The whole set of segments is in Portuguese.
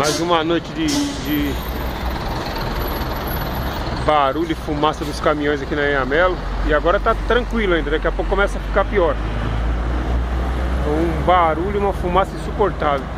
Mais uma noite de barulho e fumaça dos caminhões aqui na Anhanguera. E agora tá tranquilo ainda, daqui a pouco começa a ficar pior. Um barulho e uma fumaça insuportável.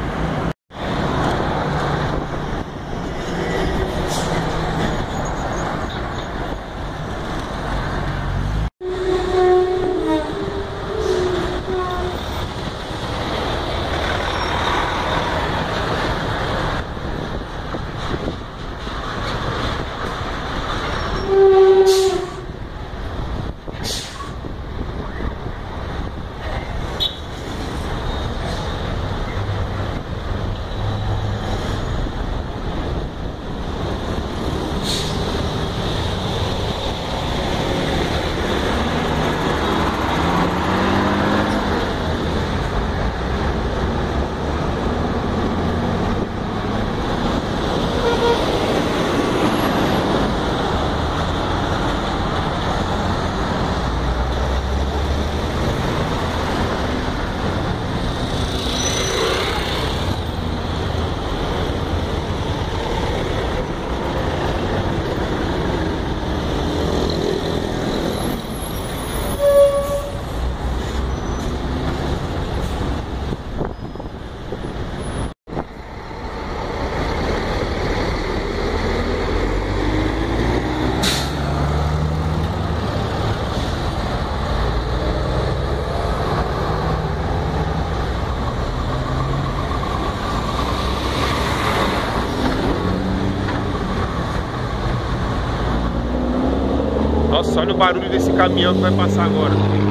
Nossa, olha o barulho desse caminhão que vai passar agora.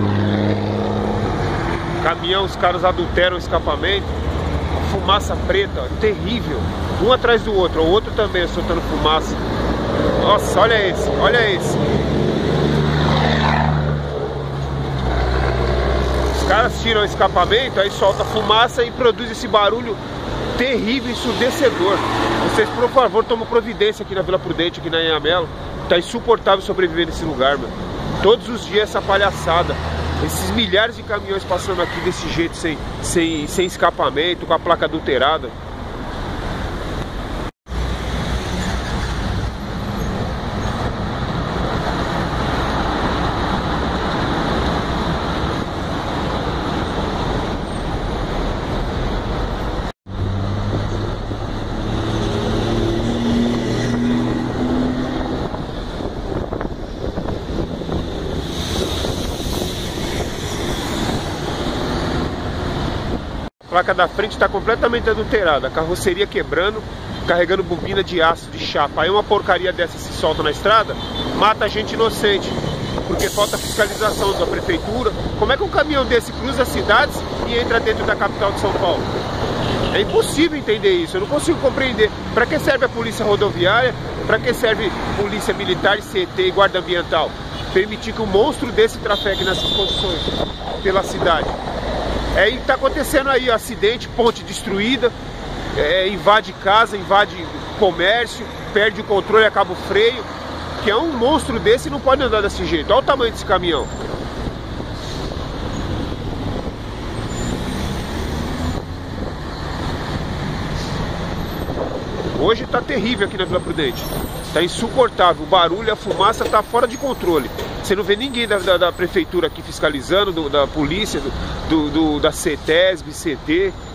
Caminhão, os caras adulteram o escapamento. Fumaça preta, ó, terrível. Um atrás do outro, o outro também soltando fumaça. Nossa, olha esse, olha esse. Os caras tiram o escapamento, aí solta fumaça e produz esse barulho terrível, ensurdecedor. Vocês, por favor, tomem providência aqui na Vila Prudente, aqui na Anhanguera. Tá insuportável sobreviver nesse lugar, meu. Todos os dias essa palhaçada. Esses milhares de caminhões passando aqui desse jeito, sem escapamento, com a placa adulterada. A placa da frente está completamente adulterada, a carroceria quebrando, carregando bobina de aço, de chapa. Aí uma porcaria dessa se solta na estrada, mata gente inocente, porque falta fiscalização da prefeitura. Como é que um caminhão desse cruza cidades e entra dentro da capital de São Paulo? É impossível entender isso, eu não consigo compreender. Para que serve a polícia rodoviária? Para que serve polícia militar, CT e guarda ambiental? Permitir que um monstro desse trafegue nessas condições pela cidade. É, e tá acontecendo aí, acidente, ponte destruída, invade casa, invade comércio, perde o controle, acaba o freio. Que é um monstro desse e não pode andar desse jeito. Olha o tamanho desse caminhão. Hoje tá terrível aqui na Vila Prudente. Tá insuportável, o barulho, a fumaça tá fora de controle. Você não vê ninguém da prefeitura aqui fiscalizando, da polícia, da CETESB, CT.